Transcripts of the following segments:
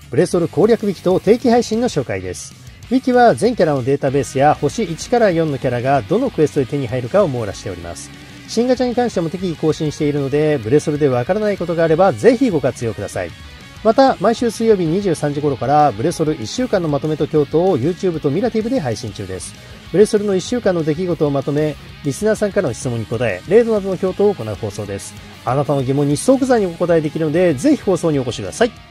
ブレソル攻略ウィキと定期配信の紹介です。ウィキは全キャラのデータベースや星1から4のキャラがどのクエストで手に入るかを網羅しております。新ガチャに関しても適宜更新しているので、ブレソルでわからないことがあればぜひご活用ください。また、毎週水曜日23時頃からブレソル1週間のまとめと京都を YouTube とミラティブで配信中です。ブレソルの1週間の出来事をまとめ、リスナーさんからの質問に答え、レードなどの京都を行う放送です。あなたの疑問に即座にお答えできるので、ぜひ放送にお越しください。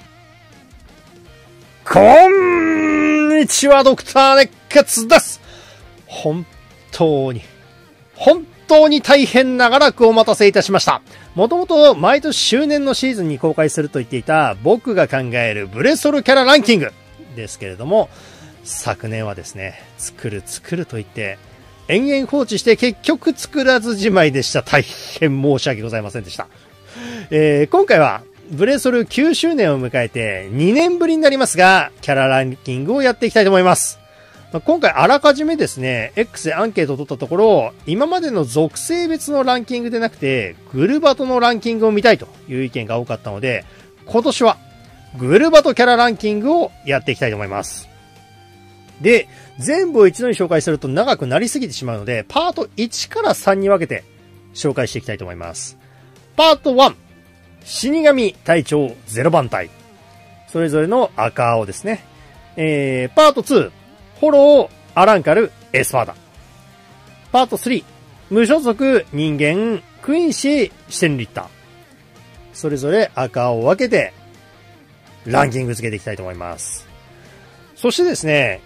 こんにちは、ドクター熱血です。本当に大変長らくお待たせいたしました。もともと毎年周年のシーズンに公開すると言っていた僕が考えるブレソルキャラランキングですけれども、昨年はですね、作ると言って延々放置して結局作らずじまいでした。大変申し訳ございませんでした。今回はブレソル9周年を迎えて2年ぶりになりますが、キャラランキングをやっていきたいと思います。今回あらかじめですね、X でアンケートを取ったところ、今までの属性別のランキングでなくて、グルバトのランキングを見たいという意見が多かったので、今年はグルバトキャラランキングをやっていきたいと思います。で、全部を一度に紹介すると長くなりすぎてしまうので、パート1から3に分けて紹介していきたいと思います。パート1、死神隊長0番隊。それぞれの赤青ですね。パート2、ホロー、アランカル、エスパーダ。パート3、無所属、人間、クインシー、シテンリッター。それぞれ赤を分けて、ランキング付けていきたいと思います。そしてですね、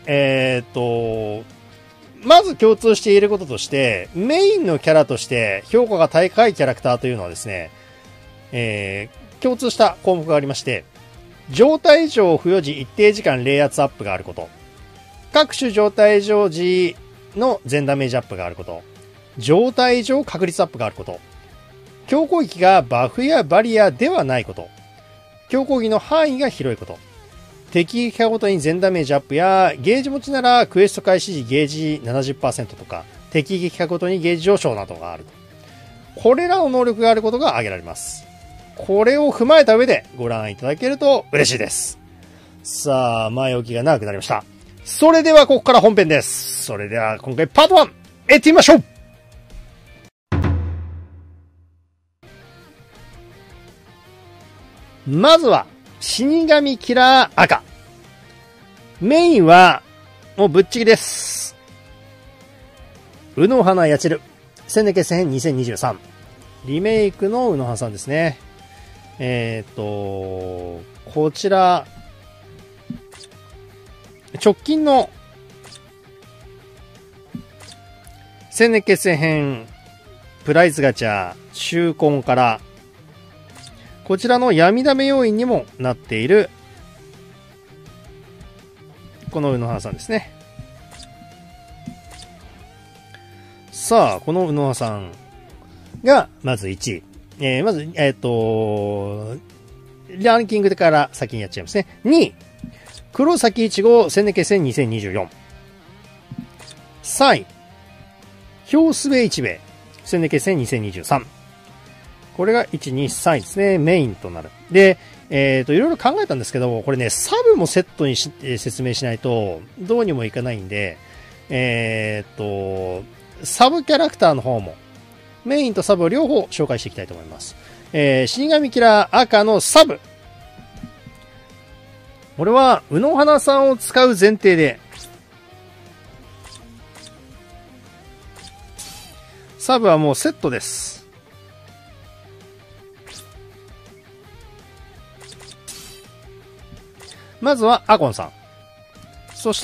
まず共通していることとして、メインのキャラとして評価が高いキャラクターというのはですね、共通した項目がありまして、状態上付与時一定時間冷圧アップがあること。各種状態上時の全ダメージアップがあること。状態上確率アップがあること。強攻撃がバフやバリアではないこと。強攻撃の範囲が広いこと。敵撃破ごとに全ダメージアップや、ゲージ持ちならクエスト開始時ゲージ 70% とか、敵撃破ごとにゲージ上昇などがあると。これらの能力があることが挙げられます。これを踏まえた上でご覧いただけると嬉しいです。さあ、前置きが長くなりました。それではここから本編です。それでは今回パート1、行ってみましょう。まずは、死神キラー赤。メインは、もうぶっちぎりです。うの花やちる。千年決戦編2023。リメイクのうの花さんですね。こちら、直近の千年決戦編プライズガチャ秋婚からこちらの闇ダメ要因にもなっているこのうのはさんですね。さあ、このうのはさんがまず1位。まず、ランキングから先にやっちゃいますね。2位。黒崎一号千年決戦2024。3位。氷すべ一兵衛千年決戦2023。これが1、2、3位ですね。メインとなる。で、いろいろ考えたんですけど、これね、サブもセットに説明しないと、どうにもいかないんで、サブキャラクターの方も、メインとサブを両方紹介していきたいと思います。死神キラー赤のサブ。これは、うの花さんを使う前提で、サブはもうセットです。まずは、アコンさん。そして、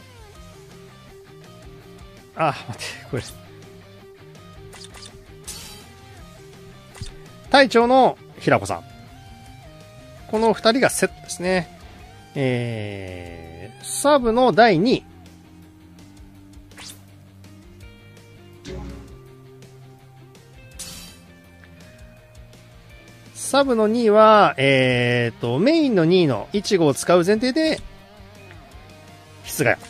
待って、これ。隊長の平子さん。この二人がセットですね。サブの第2位。サブの2位は、メインの2位のイチゴを使う前提で、室ヶ谷。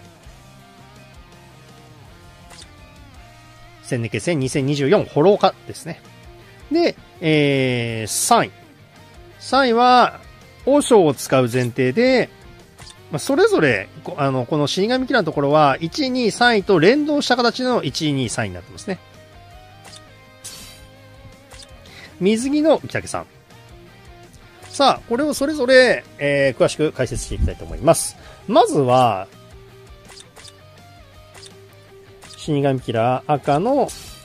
千年決戦2024ホローカですね。で、3位。3位は、 和尚を使う前提で、それぞれ、この死神キラーのところは、1、2、3位と連動した形の1、2、3位になってますね。水着の浮竹さん。さあ、これをそれぞれ、詳しく解説していきたいと思います。まずは、死神キラー赤の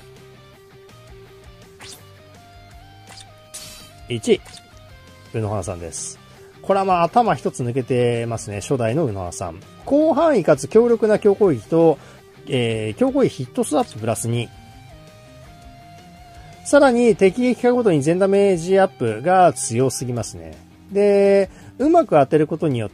1位、宇野花さんです。これは頭一つ抜けてますね。初代の宇野花さん。広範囲かつ強力な強攻撃と、強攻撃ヒットスアッププラス2。さらに敵撃破ごとに全ダメージアップが強すぎますね。で、うまく当てることによって、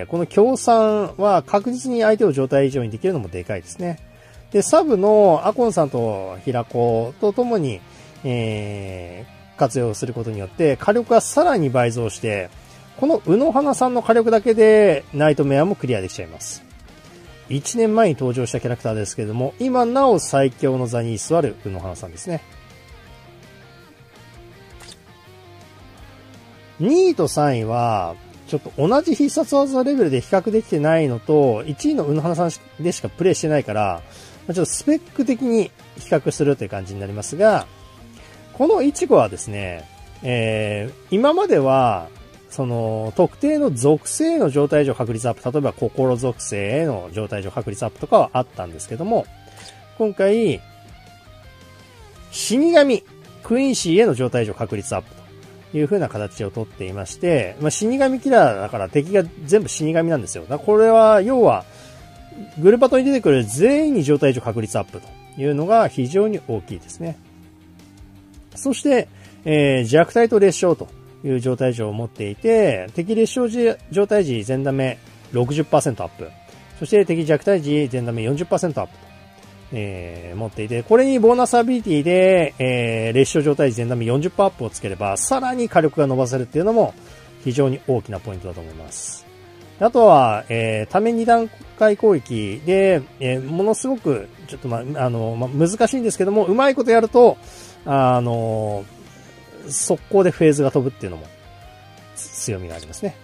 この強酸は確実に相手を状態以上にできるのもでかいですね。で、サブのアコンさんと平子とともに、活用することによって火力がさらに倍増して、この宇野花さんの火力だけでナイトメアもクリアできちゃいます。1年前に登場したキャラクターですけれども、今なお最強の座に居座る宇野花さんですね。2位と3位は、ちょっと同じ必殺技レベルで比較できてないのと、1位の宇野花さんでしかプレイしてないから、ちょっとスペック的に比較するという感じになりますが、このイチゴはですね、今までは、その、特定の属性の状態上確率アップ、例えば心属性の状態上確率アップとかはあったんですけども、今回、死神、クイーンシーへの状態上確率アップという風な形をとっていまして、死神キラーだから敵が全部死神なんですよ。だからこれは、要は、グルパトに出てくる全員に状態上確率アップというのが非常に大きいですね。そして、弱体と裂傷という状態上を持っていて、敵裂傷状態時全ダメ 60% アップ。そして敵弱体時全ダメ 40% アップと、持っていて、これにボーナスアビリティで、裂傷状態時全ダメ 40% アップをつければ、さらに火力が伸ばせるっていうのも非常に大きなポイントだと思います。あとは、ため2段階攻撃で、ものすごく、ちょっと難しいんですけども、うまいことやると、速攻でフェーズが飛ぶっていうのも強みがありますね。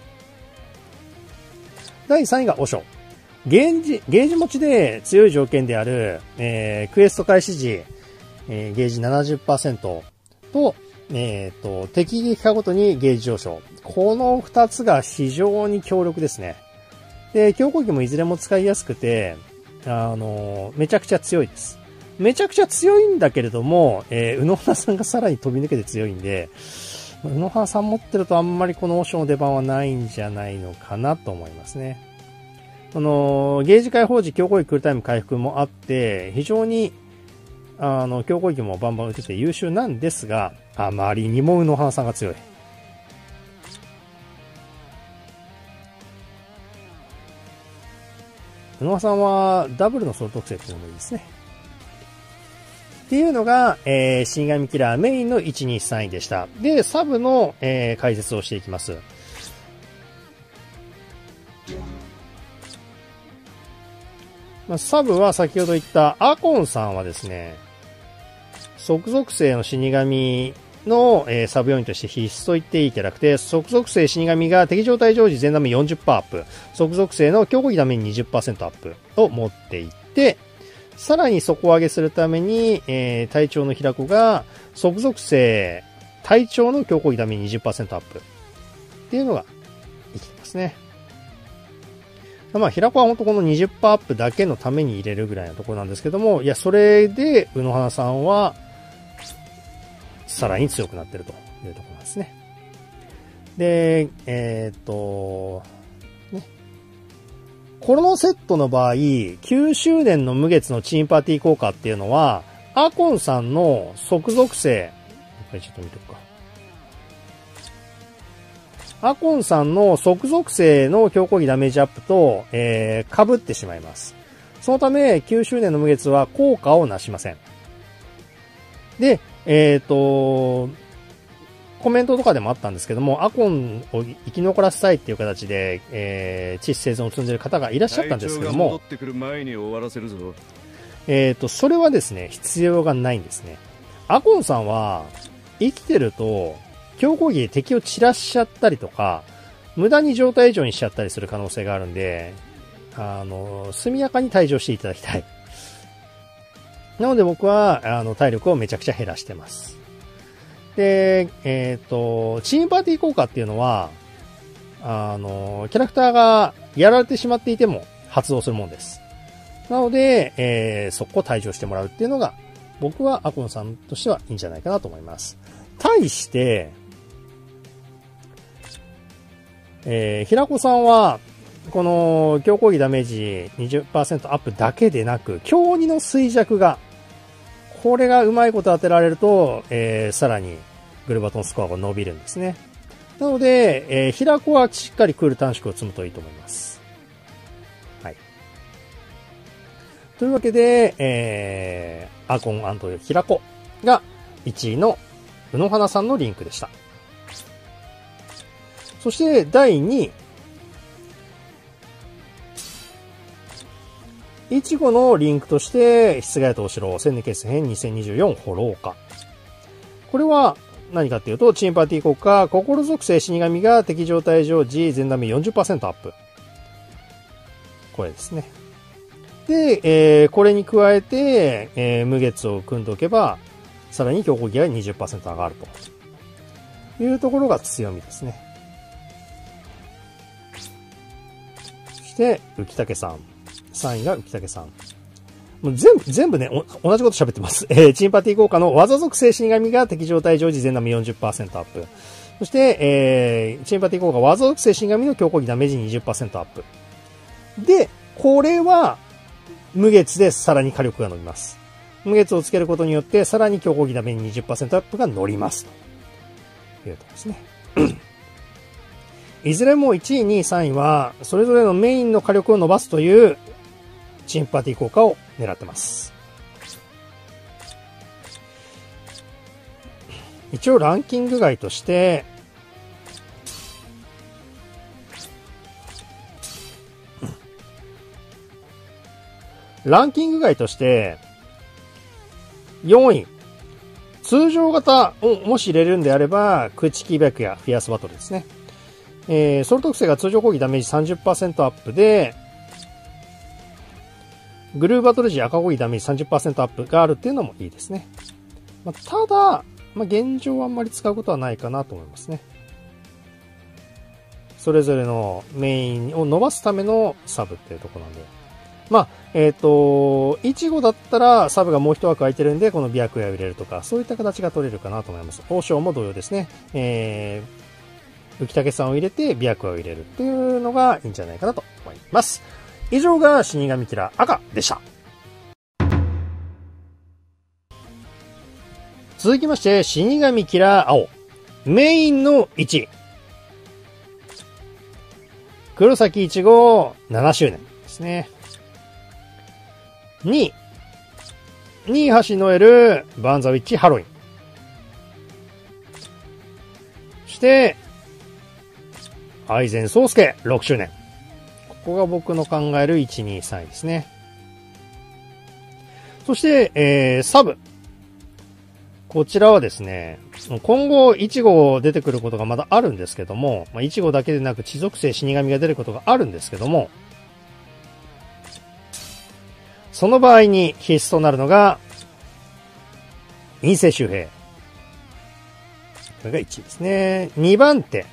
第3位がオショ。ゲージ持ちで強い条件である、クエスト開始時、ゲージ 70% と、敵撃破ごとにゲージ上昇。この2つが非常に強力ですね。で、強攻撃もいずれも使いやすくて、めちゃくちゃ強いです。めちゃくちゃ強いんだけれども、宇野花さんがさらに飛び抜けて強いんで、宇野花さん持ってるとあんまりこのオショの出番はないんじゃないのかなと思いますね。ゲージ解放時強攻撃クールタイム回復もあって、非常に、強攻撃もバンバン打てて優秀なんですが、あまりにも宇野花さんが強い。宇野花さんはダブルのソロ特性っていうのもいいですね。っていうのが、死神キラーメインの1、2、3位でした。で、サブの、解説をしていきます。サブは先ほど言ったアコンさんはですね、即属性の死神の、サブ要員として必須と言っていいキャラクターで、即属性死神が敵状態常時全ダメ 40% アップ、即属性の強攻撃ダメに 20% アップを持っていって、さらに底上げするために、隊長の平子が即属性隊長の強攻撃ダメに 20% アップっていうのが生きてますね。平子は本当この 20% アップだけのために入れるぐらいのところなんですけども、いや、それで宇野花さんはさらに強くなってるというところなんですね。で、このセットの場合、9周年の無月のチームパーティー効果っていうのは、アコンさんの即属性、これちょっと見ておくか。アコンさんの即属性の強攻撃ダメージアップと、被ってしまいます。そのため、9周年の無月は効果をなしません。で、コメントとかでもあったんですけども、アコンを生き残らせたいっていう形で、窒生存を積んでいる方がいらっしゃったんですけども、それはですね、必要がないんですね。アコンさんは、生きてると、強攻撃で敵を散らしちゃったりとか、 無駄に状態以上にしちゃったりする可能性があるんで、速やかに退場していただきたい。なので僕は、体力をめちゃくちゃ減らしてます。で、チームパーティー効果っていうのは、キャラクターがやられてしまっていても発動するもんです。なので、速攻退場してもらうっていうのが、僕はアコンさんとしてはいいんじゃないかなと思います。対して、平子さんは、この強攻撃ダメージ 20% アップだけでなく、強2の衰弱が、これがうまいこと当てられると、さらにグルバトンスコアが伸びるんですね。なので、平子はしっかりクール短縮を積むといいと思います。はい。というわけで、アコン&平子が1位の宇野花さんのリンクでした。そして第2位。いちごのリンクとして、室ヶ谷東四郎千年決戦編2024ホローカ。これは何かっていうと、チームパーティー効果、心属性死神が敵状態常時全ダメ 40% アップ。これですね。で、これに加えて、無月を組んでおけば、さらに強攻撃が 20% 上がるというところが強みですね。そして、浮竹さん。3位が浮竹さん。もう全部ね、同じこと喋ってます。チームパーティー効果の技属性死神が敵状態常時全ダメ 40% アップ。そして、チームパーティー効果技属性死神の強攻撃ダメージ 20% アップ。で、これは、無月でさらに火力が伸びます。無月をつけることによって、さらに強攻撃ダメージ 20% アップが乗ります。というところですね。いずれも1位、2位、3位は、それぞれのメインの火力を伸ばすという、チームパーティー効果を狙ってます。一応ランキング外として、4位。通常型をもし入れるんであれば、空知キーバックやフィアスバトルですね。ソル特性が通常攻撃ダメージ 30% アップで、グルーバトル時赤攻撃ダメージ 30% アップがあるっていうのもいいですね。ただ、現状はあんまり使うことはないかなと思いますね。それぞれのメインを伸ばすためのサブっていうところなんで。いちごだったらサブがもう一枠空いてるんで、このビアクエを入れるとか、そういった形が取れるかなと思います。王将も同様ですね。浮竹さんを入れてビアクエを入れるっていうのがいいんじゃないかなと思います。以上が死神キラー赤でした。続きまして、死神キラー青。メインの1位。黒崎一号7周年ですね。2位、橋ノエル、バーンザウィッチハロウィン。そして、愛禅宗介6周年。ここが僕の考える1、2、3位ですね。そして、サブ。こちらはですね、今後1号出てくることがまだあるんですけども、1号だけでなく地属性死神が出ることがあるんですけども、その場合に必須となるのが、陰性周平。これが1位ですね。2番手。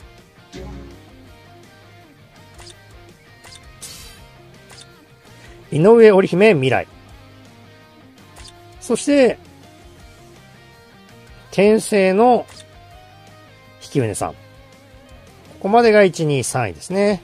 井上織姫未来。そして、転生の引舟さん。ここまでが1、2、3位ですね。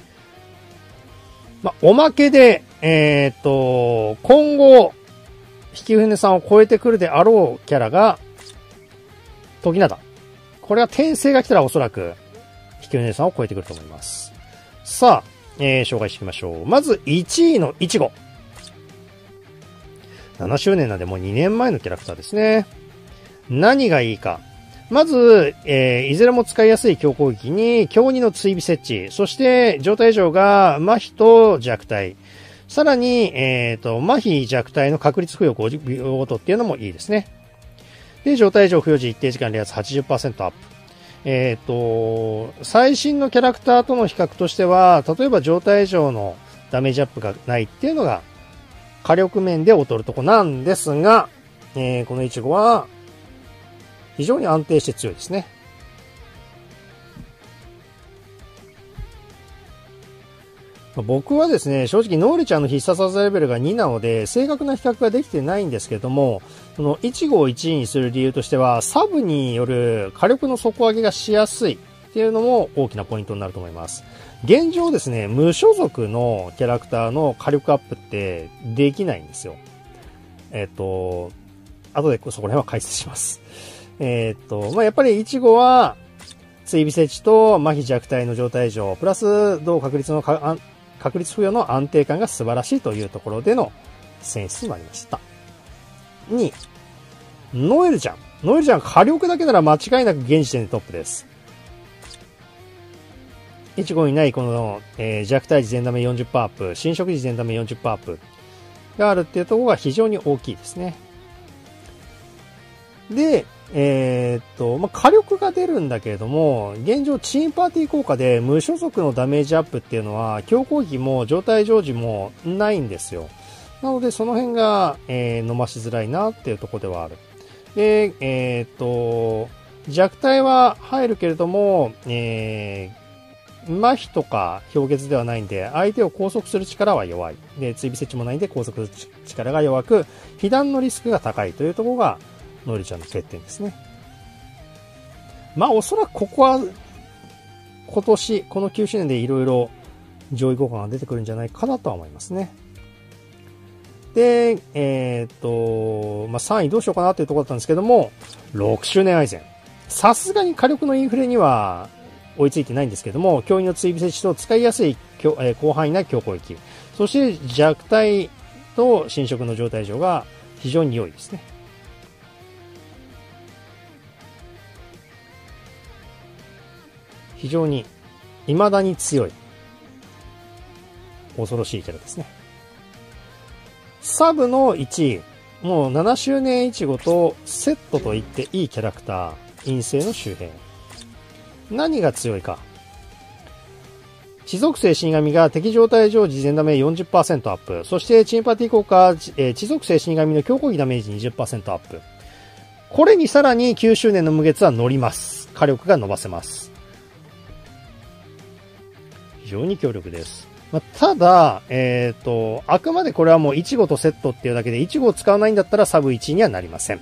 おまけで、今後、引舟さんを超えてくるであろうキャラが、時灘。これは転生が来たらおそらく、引舟さんを超えてくると思います。さあ、紹介していきましょう。まず、1位のいちご。7周年なんでもう2年前のキャラクターですね。何がいいか。まず、いずれも使いやすい強攻撃に、強2の追尾設置。そして、状態異常が、麻痺と弱体。さらに、麻痺弱体の確率付与5秒ごとっていうのもいいですね。で、状態異常付与時一定時間冷圧 80% アップ。 最新のキャラクターとの比較としては、例えば状態上のダメージアップがないっていうのが、火力面で劣るとこなんですが、このイチゴは、非常に安定して強いですね。僕はですね、正直、ノーリちゃんの必殺技レベルが2なので、正確な比較ができてないんですけども、その1号を1位にする理由としては、サブによる火力の底上げがしやすいっていうのも大きなポイントになると思います。現状ですね、無所属のキャラクターの火力アップってできないんですよ。後でそこら辺は解説します。やっぱり1号は、追尾設置と麻痺弱体の状態上、プラス同確率付与の安定感が素晴らしいというところでの選出となりました。2、ノエルちゃん。ノエルちゃん火力だけなら間違いなく現時点でトップです。1号にないこの、弱体時全ダメ 40% アップ、侵食時全ダメ 40% アップがあるっていうところが非常に大きいですね。で、火力が出るんだけれども、現状チームパーティー効果で無所属のダメージアップっていうのは、強攻撃も状態常時もないんですよ。なので、その辺が、飲ましづらいなっていうところではある。で、弱体は入るけれども、麻痺とか氷結ではないんで、相手を拘束する力は弱い。で、追尾設置もないんで拘束する力が弱く、被弾のリスクが高いというところが、ノリちゃんの欠点ですね。おそらくここは、今年、この9周年でいろいろ上位互換が出てくるんじゃないかなとは思いますね。で、3位どうしようかなというところだったんですけども、6周年アイゼン。さすがに火力のインフレには追いついてないんですけども、脅威の追尾設置と使いやすい広範囲な強攻撃。そして弱体と侵食の状態上が非常に良いですね。非常に未だに強い恐ろしいキャラですね。サブの1位、もう7周年イチゴとセットと言っていいキャラクター、陰性の周辺。何が強いか。地属性死神が敵状態上時全ダメ 40% アップ。そしてチームパーティー効果、地属性死神の強攻撃ダメージ 20% アップ。これにさらに9周年の無月は乗ります。火力が伸ばせます。非常に強力です。ただ、あくまでこれはもう1号とセットっていうだけで、1号を使わないんだったらサブ1位にはなりません。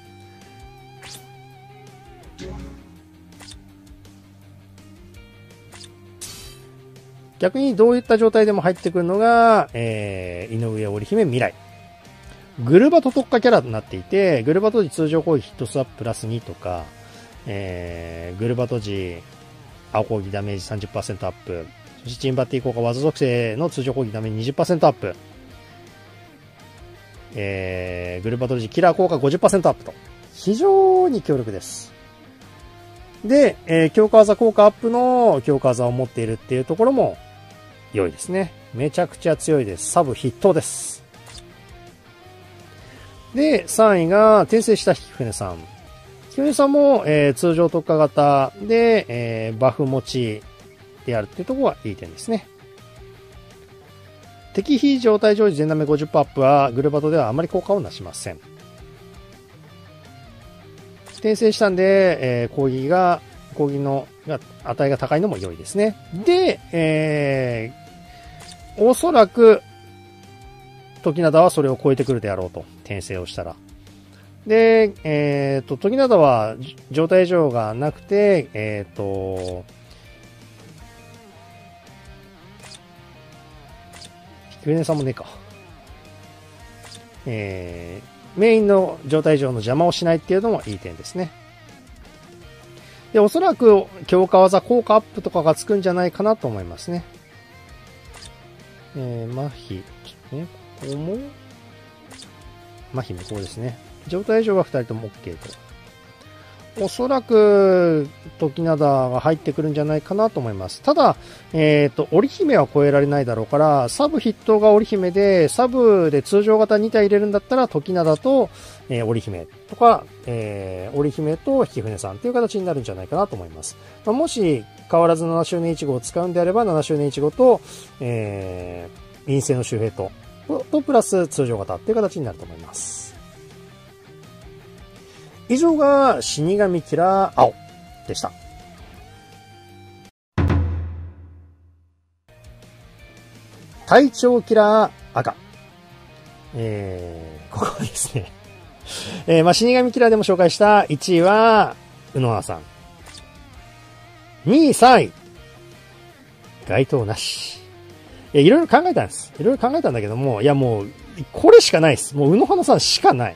逆にどういった状態でも入ってくるのが、井上織姫未来。グルバト特化キャラになっていて、グルバト時通常攻撃ヒットスワッププラス2とか、グルバト時青攻撃ダメージ 30% アップ。そしてチームパーティー効果技属性の通常攻撃ダメージ 20% アップ。グルバト時キラー効果 50% アップと。非常に強力です。で、強化技効果アップの強化技を持っているっていうところも良いですね。めちゃくちゃ強いです。サブ筆頭です。で、3位が転生したひきふねさん。ひきふねさんも、通常特化型で、バフ持ちであるっていうところがいい点ですね。敵非状態常時全ダメ 50% アップはグルバトではあまり効果をなしません。転生したんで、攻撃の値が高いのも良いですね。で、おそらく、時灘はそれを超えてくるであろうと。転生をしたら。で、時灘は状態異常がなくて、ひきふねさんもねえか。メインの状態上の邪魔をしないっていうのもいい点ですね。で、おそらく強化技効果アップとかがつくんじゃないかなと思いますね。麻痺、ね、ここも麻痺もこうですね。状態上は2人とも OK と。 おそらく、時灘が入ってくるんじゃないかなと思います。ただ、織姫は超えられないだろうから、サブ筆頭が織姫で、サブで通常型2体入れるんだったら、時灘と、織姫とか、織姫と引船さんっていう形になるんじゃないかなと思います。まあ、もし、変わらず7周年1号を使うんであれば、7周年1号と、陰性の周平とプラス通常型っていう形になると思います。以上が死神キラー青でした。隊長キラー赤。ここですね。まあ、死神キラーでも紹介した1位は、宇野原さん。2位、3位。該当なし。いろいろ考えたんです。いろいろ考えたんだけども、いやもう、これしかないです。もう宇野花さんしかない。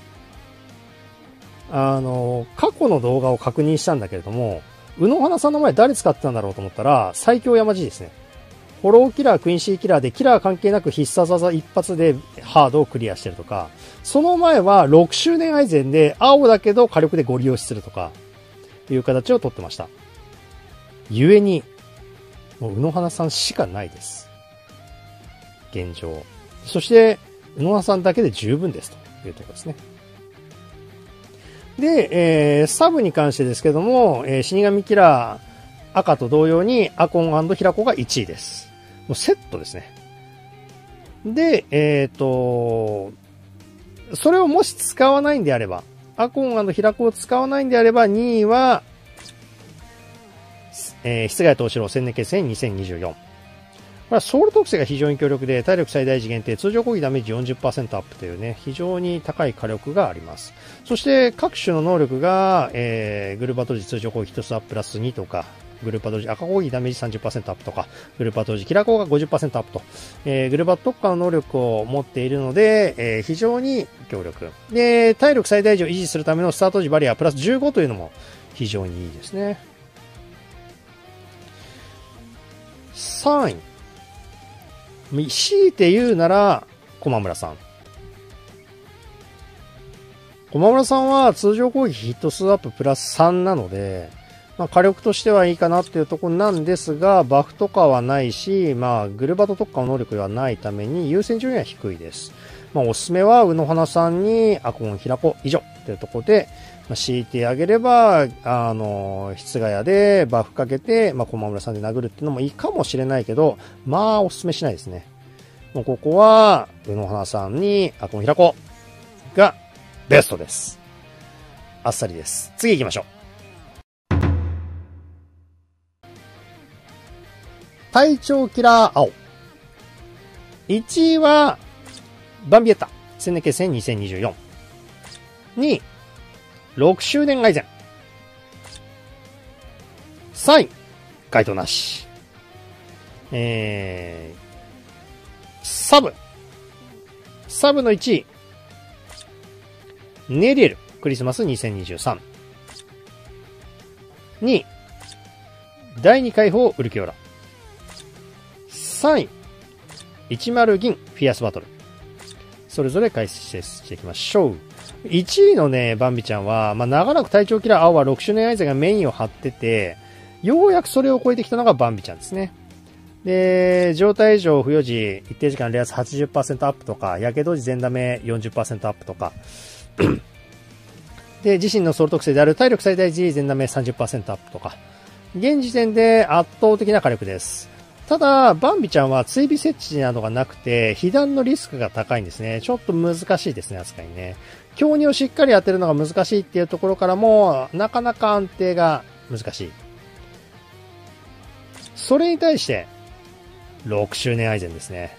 過去の動画を確認したんだけれども、宇野花さんの前誰使ってたんだろうと思ったら、最強山路ですね。フォローキラー、クインシーキラーで、キラー関係なく必殺技一発でハードをクリアしてるとか、その前は6周年アイゼンで、青だけど火力でゴリ押しするとか、いう形をとってました。故に、もう宇野花さんしかないです。現状。そして、宇野花さんだけで十分ですというところですね。で、サブに関してですけども、死神キラー赤と同様にアコン&ヒラコが1位です。もうセットですね。で、それをもし使わないんであれば、アコン&ヒラコを使わないんであれば、2位は、室外東四郎千年決戦2024。これはソウル特性が非常に強力で、体力最大時限定、通常攻撃ダメージ 40% アップというね、非常に高い火力があります。そして、各種の能力が、グルーパト時通常攻撃1つアッププラス2とか、グルーパト時赤攻撃ダメージ 30% アップとか、グルーパト時キラコが 50% アップと、グルーパ特化の能力を持っているので、非常に強力。で、体力最大時を維持するためのスタート時バリアプラス15というのも非常にいいですね。3位。強いて言うなら、駒村さん。駒村さんは通常攻撃ヒット数アッププラス3なので、まあ火力としてはいいかなっていうところなんですが、バフとかはないし、まあグルバト特化の能力がないために優先順位は低いです。まあおすすめは宇野花さんにアコン平子以上というところで、まあ、強いてあげれば、室ヶ谷でバフかけて、まあ、駒村さんで殴るっていうのもいいかもしれないけど、まあ、お勧めしないですね。もうここは、宇野花さんに、アコン平子がベストです。あっさりです。次行きましょう。隊長キラー青。1位は、バンビエッタ。千年決戦2024。2位、6周年アイゼン。3位、該当なし。サブの1位、ネリエル、クリスマス2023。2位、第2回放ウルキオラ。3位、10銀、フィアスバトル。それぞれ解説していきましょう。1位のね、バンビちゃんは、まあ、長らく隊長キラー青は6周年アイゼンがメインを張ってて、ようやくそれを超えてきたのがバンビちゃんですね。で、状態異常付与時、一定時間レアス 80% アップとか、やけど時全ダメ 40% アップとか、で、自身のソウル特性である体力最大時全ダメ 30% アップとか、現時点で圧倒的な火力です。ただ、バンビちゃんは追尾設置などがなくて、被弾のリスクが高いんですね。ちょっと難しいですね、扱いね。強2をしっかり当てるのが難しいっていうところからも、なかなか安定が難しい。それに対して、6周年アイゼンですね。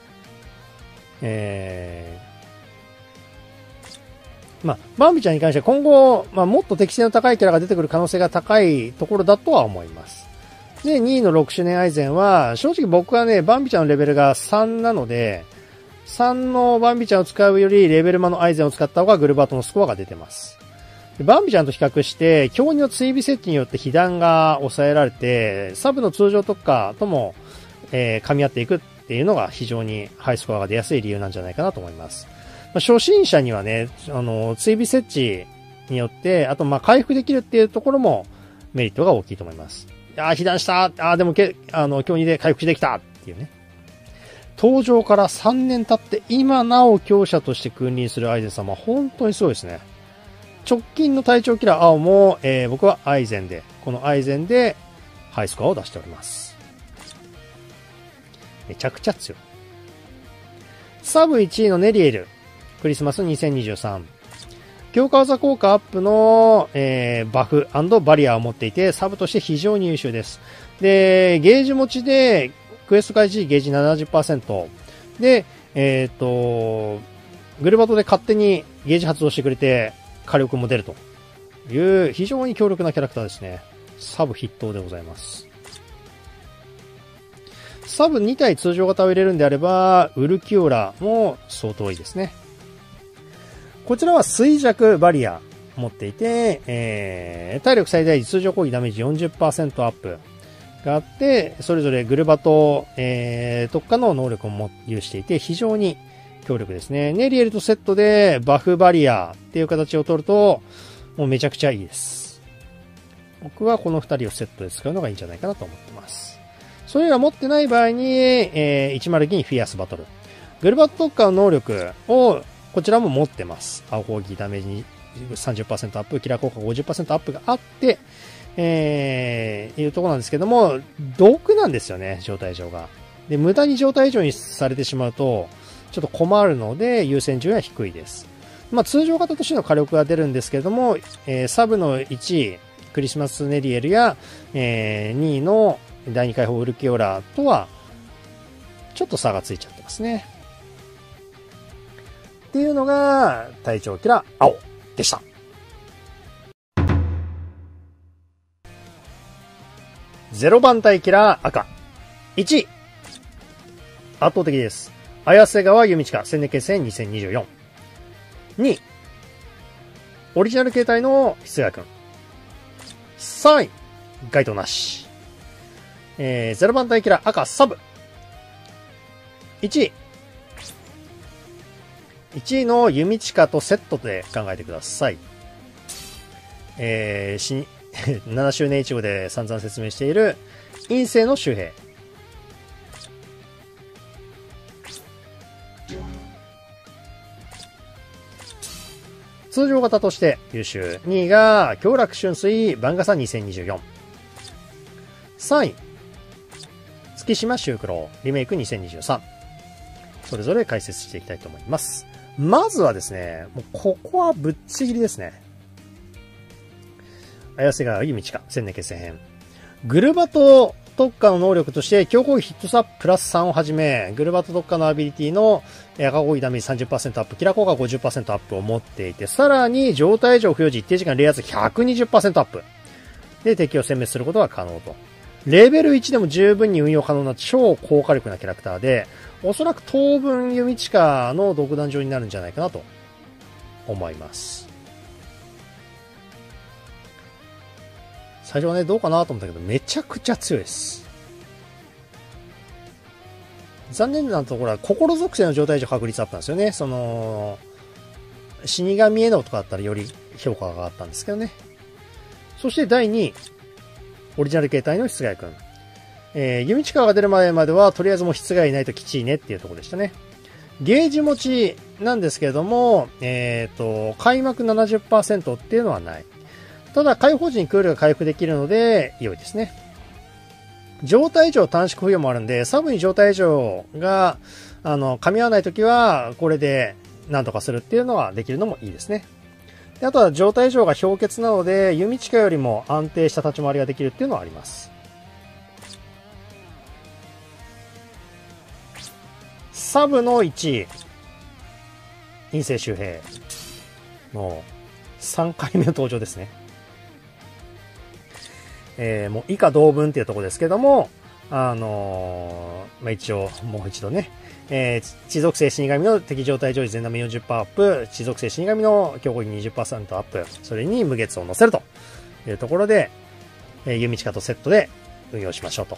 まあ、バンビちゃんに関しては今後、まあ、もっと適性の高いキャラが出てくる可能性が高いところだとは思います。で、2位の6周年アイゼンは、正直僕はね、バンビちゃんのレベルが3なので、3のバンビちゃんを使うよりレベルマのアイゼンを使った方がグルバートのスコアが出てます。バンビちゃんと比較して、強2の追尾設置によって被弾が抑えられて、サブの通常特化とも、噛み合っていくっていうのが非常にハイスコアが出やすい理由なんじゃないかなと思います。まあ、初心者にはね、追尾設置によって、あとまあ回復できるっていうところもメリットが大きいと思います。被弾した。でも今日2で回復できたっていうね。登場から3年経って今なお強者として君臨するアイゼン様は本当にすごいですね。直近の隊長キラー青も、僕はアイゼンで、このアイゼンでハイスコアを出しております。めちゃくちゃ強い。サブ1位のネリエル。クリスマス2023。強化技効果アップの、バフ&バリアを持っていて、サブとして非常に優秀です。で、ゲージ持ちで、クエスト開始ゲージ 70%。で、グルバトで勝手にゲージ発動してくれて、火力も出るという非常に強力なキャラクターですね。サブ筆頭でございます。サブ2体通常型を入れるんであれば、ウルキオラも相当いいですね。こちらは衰弱バリア持っていて、体力最大時通常攻撃ダメージ 40% アップがあって、それぞれグルバト、特化の能力を有していて、非常に強力ですね。ネリエルとセットでバフバリアっていう形を取ると、もうめちゃくちゃいいです。僕はこの2人をセットで使うのがいいんじゃないかなと思ってます。それら持ってない場合に、102フィアスバトル。グルバト特化の能力をこちらも持ってます。青攻撃ダメージに 30% アップ、キラー効果 50% アップがあって、いうところなんですけども、毒なんですよね、状態上が。で、無駄に状態以上にされてしまうと、ちょっと困るので、優先順位は低いです。まあ、通常型としての火力が出るんですけれども、サブの1位、クリスマスネリエルや、2位の第2回砲ウルキオラとは、ちょっと差がついちゃってますね。っていうのが、隊長キラー青でした。0番隊キラー赤。1位。圧倒的です。綾瀬川弓近戦年決戦2024。2位。オリジナル形態の筆谷くん。3位。該当なし。0番隊キラー赤サブ。1位。1位の弓近とセットで考えてください。7周年1号で散々説明している陰性の周平。通常型として優秀。2位が強楽春水番傘2024。3位、月島修九郎リメイク2023。それぞれ解説していきたいと思います。まずはですね、もうここはぶっちぎりですね。綾瀬川弓近千年決戦編。グルバト特化の能力として強攻撃ヒットスアッププラス3をはじめ、グルバト特化のアビリティの赤攻撃ダメージ 30% アップ、キラー効果 50% アップを持っていて、さらに状態上付与時一定時間冷圧 120% アップで敵を殲滅することが可能と。レベル1でも十分に運用可能な超高火力なキャラクターで、おそらく当分弓近の独壇場になるんじゃないかなと思います。最初はね、どうかなと思ったけど、めちゃくちゃ強いです。残念なところは、心属性の状態上確率アップなんですよね。死神へのとかだったらより評価が上がったんですけどね。そして第2位、オリジナル形態の室外くん。弓近が出る前までは、とりあえずもう室外いないときちいねっていうところでしたね。ゲージ持ちなんですけれども、開幕 70% っていうのはない。ただ、解放時にクールが回復できるので、良いですね。状態異常短縮付与もあるんで、サブに状態異常が、噛み合わないときは、これで何とかするっていうのはできるのもいいですね。であとは状態異常が氷結なので、弓近よりも安定した立ち回りができるっていうのはあります。サブの1位、陰性周平。もう、3回目の登場ですね。もう以下同文っていうところですけども、一応、もう一度ね、地属性死神の敵状態常時全ダメ 40% アップ、地属性死神の強攻撃 20% アップ、それに無月を乗せるというところで、弓近とセットで運用しましょうと。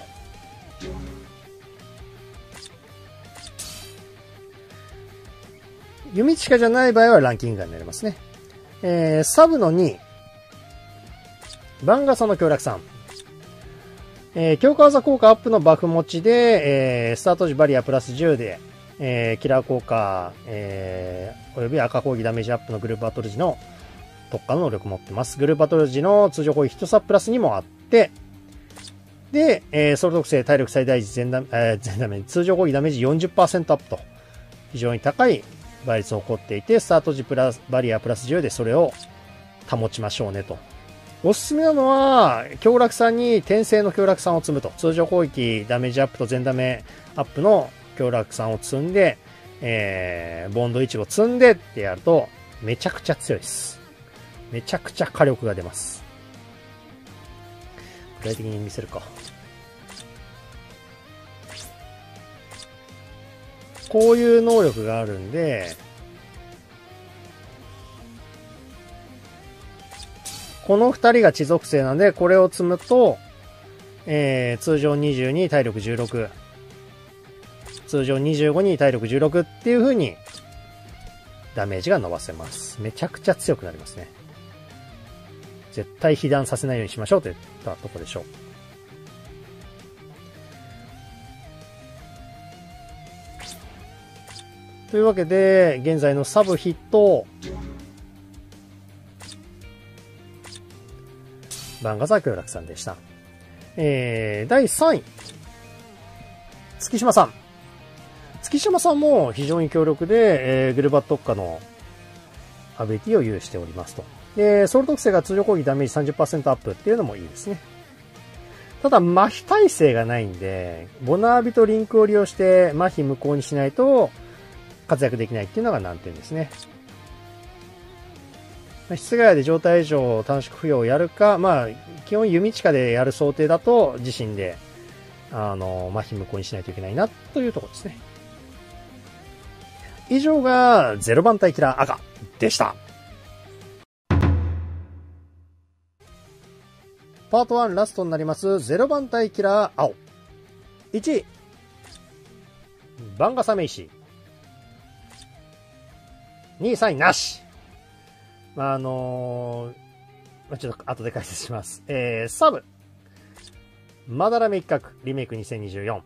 弓近じゃない場合はランキング外になりますね。 サブの2位。バンガサの強落さん。強化技効果アップのバフ持ちで、スタート時バリアプラス10で、キラー効果、および赤攻撃ダメージアップのグループバトル時の特化の能力持ってます。グループバトル時の通常攻撃1サプラスにもあって、で、ソロ特性体力最大時全ダメ、通常攻撃ダメージ 40% アップと、非常に高い倍率を誇っていて、スタート時バリアプラス10でそれを保ちましょうねと。おすすめなのは、強落さんに転生の強落さんを積むと。通常攻撃ダメージアップと全ダメアップの強落さんを積んで、ボンド1を積んでってやると、めちゃくちゃ強いです。めちゃくちゃ火力が出ます。具体的に見せるか。こういう能力があるんで、この2人が地属性なんで、これを積むと、通常22、体力16。通常25に体力16っていう風に、ダメージが伸ばせます。めちゃくちゃ強くなりますね。絶対被弾させないようにしましょうといったところでしょう。というわけで、現在のサブヒット、バンガザ強楽さんでした。第3位。月島さん。月島さんも非常に強力で、グルバット特化のアビリティを有しておりますと。で、ソウル特性が通常攻撃ダメージ 30% アップっていうのもいいですね。ただ、麻痺耐性がないんで、ボナービとリンクを利用して麻痺無効にしないと活躍できないっていうのが難点ですね。室外で状態以上短縮付与をやるか、まあ、基本弓地下でやる想定だと自身で、麻痺無効にしないといけないなというところですね。以上が0番隊キラー赤でした。パート1ラストになります0番隊キラー青。1位、バンガサメイシ。2位、3位なし。ちょっと後で解説します。サブ。まだらめ一角、リメイク2024。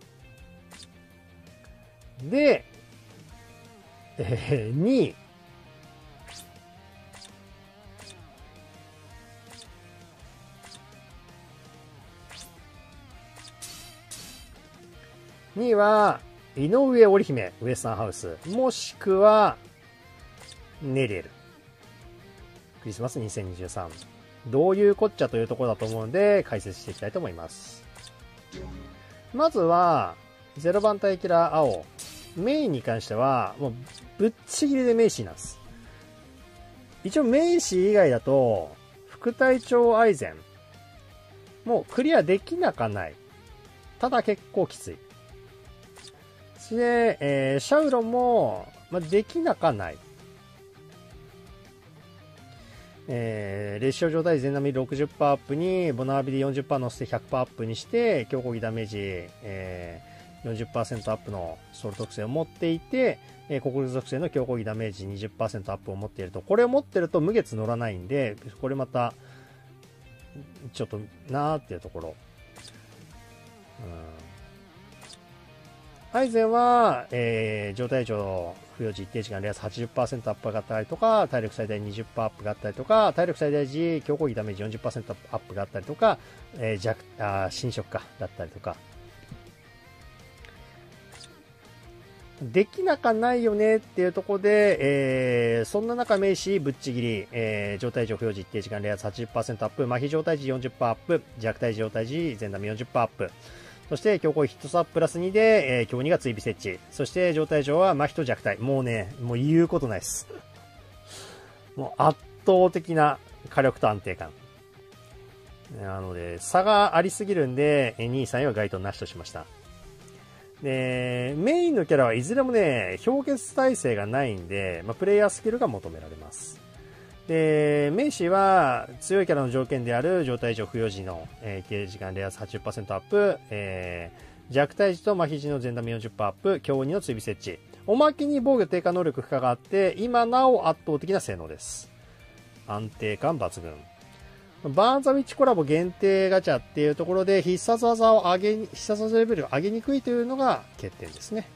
で、2位。2位は、井上織姫、ウエスタンハウス。もしくは、ネリエル。クリスマス2023。どういうこっちゃというところだと思うので、解説していきたいと思います。まずは、0番隊キラー青。メインに関しては、もう、ぶっちぎりでメイシーなんです。一応メイシー以外だと、副隊長アイゼン。もうクリアできなかない。ただ結構きつい。そして、シャウロンも、できなかない。列車状態時全ダメージ 60% アップに、ボナービで 40% 乗せて 100% アップにして、強攻撃ダメージ、40% アップのソウル特性を持っていて、国立属性の強攻撃ダメージ 20% アップを持っていると。これを持ってると無月乗らないんで、これまた、ちょっとなーっていうところ。アイゼンは、状態上、付与時一定時間レアス 80% アップがあったりとか、体力最大 20% アップがあったりとか、体力最大時、強攻撃ダメージ 40% アップがあったりとか、侵食か、だったりとか。できなかないよねっていうところで、そんな中、メイシーぶっちぎり、状態上付与時一定時間レアス 80% アップ、麻痺状態時 40% アップ、弱体状態時全ダメ 40% アップ。そして、強行ヒットサッププラス2で、強2が追尾設置。そして、状態上は麻痺と弱体。もうね、もう言うことないです。もう圧倒的な火力と安定感。なので、差がありすぎるんで、2位、3位は該当なしとしました。で、メインのキャラはいずれもね、氷結耐性がないんで、プレイヤースキルが求められます。で、メイシーは強いキャラの条件である状態上付与時の、一定時間レアス 80% アップ、弱体時と麻痺時の全ダメ 40% アップ、強2の追尾設置。おまけに防御低下能力負荷があって、今なお圧倒的な性能です。 安定感抜群。バーンザウィッチコラボ限定ガチャっていうところで必殺技を必殺技レベルを上げにくいというのが欠点ですね。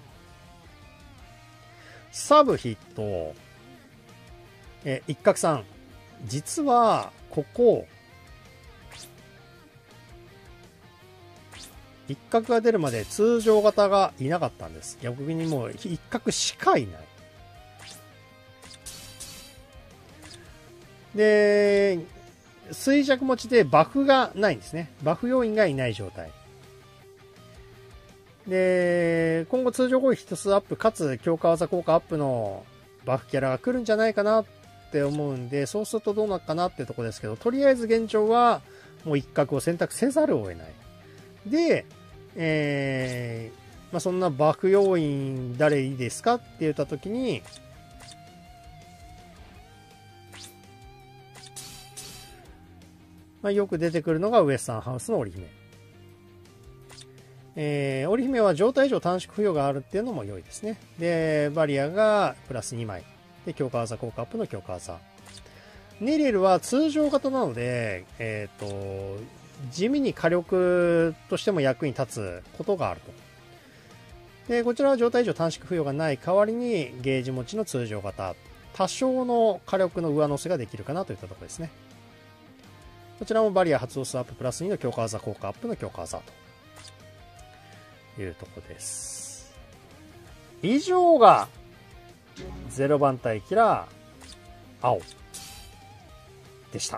サブヒット。一角さん。実は、ここ、一角が出るまで通常型がいなかったんです。逆にもう一角しかいない。で、衰弱持ちでバフがないんですね。バフ要員がいない状態。で、今後通常攻撃一つアップかつ強化技効果アップのバフキャラが来るんじゃないかなって思うんで、そうするとどうなるかなってとこですけど、とりあえず現状はもう一角を選択せざるを得ない。で、そんなバフ要員誰いいですかって言ったときに、よく出てくるのがウエスタンハウスの織姫。織姫は状態上短縮付与があるっていうのも良いですね。で、バリアがプラス2枚。で、強化技効果アップの強化技。ネリエルは通常型なので、地味に火力としても役に立つことがあると。で、こちらは状態上短縮付与がない代わりにゲージ持ちの通常型。多少の火力の上乗せができるかなといったところですね。こちらもバリア発動数アッププラス2の強化技効果アップの強化技というところです。以上が0番隊キラー青でした。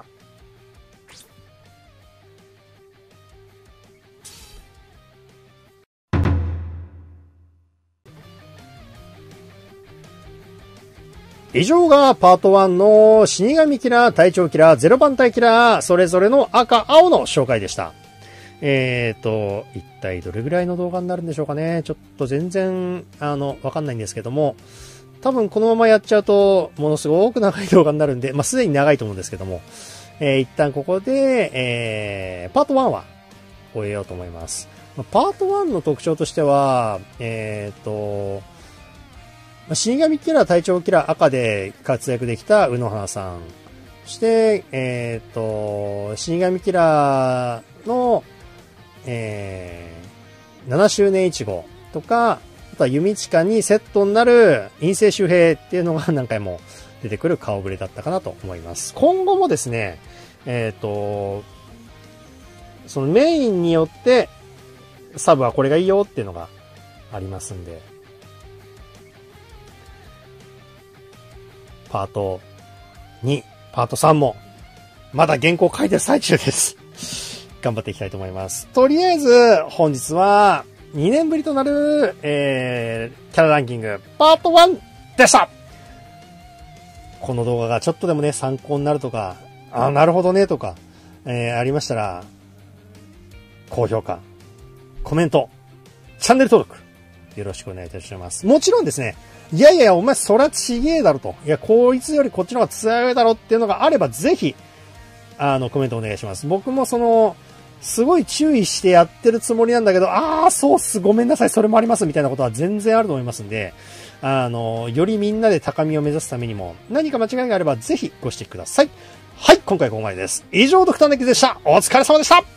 以上がパート1の死神キラー、隊長キラー、0番隊キラー、それぞれの赤、青の紹介でした。一体どれぐらいの動画になるんでしょうかね。ちょっと全然、わかんないんですけども、多分このままやっちゃうと、ものすごく長い動画になるんで、すでに長いと思うんですけども、一旦ここで、パート1は終えようと思います。パート1の特徴としては、死神キラー、隊長キラー、赤で活躍できた宇野花さん。そして、死神キラーの、7周年イチゴとか、あとは弓近にセットになる陰性周平っていうのが何回も出てくる顔ぶれだったかなと思います。今後もですね、そのメインによってサブはこれがいいよっていうのがありますんで、パート2、パート3も、まだ原稿書いてる最中です。頑張っていきたいと思います。とりあえず、本日は、2年ぶりとなる、キャラランキング、パート1でした。この動画がちょっとでもね、参考になるとか、なるほどね、とか、ありましたら、高評価、コメント、チャンネル登録、よろしくお願いいたします。もちろんですね、いやいや、お前そりゃちげえだろと。いや、こいつよりこっちの方が強いだろっていうのがあれば、ぜひ、コメントお願いします。僕もすごい注意してやってるつもりなんだけど、そうっす、ごめんなさい、それもあります、みたいなことは全然あると思いますんで、よりみんなで高みを目指すためにも、何か間違いがあれば、ぜひご指摘ください。はい、今回ここまでです。以上、ドクターネックでした。お疲れ様でした。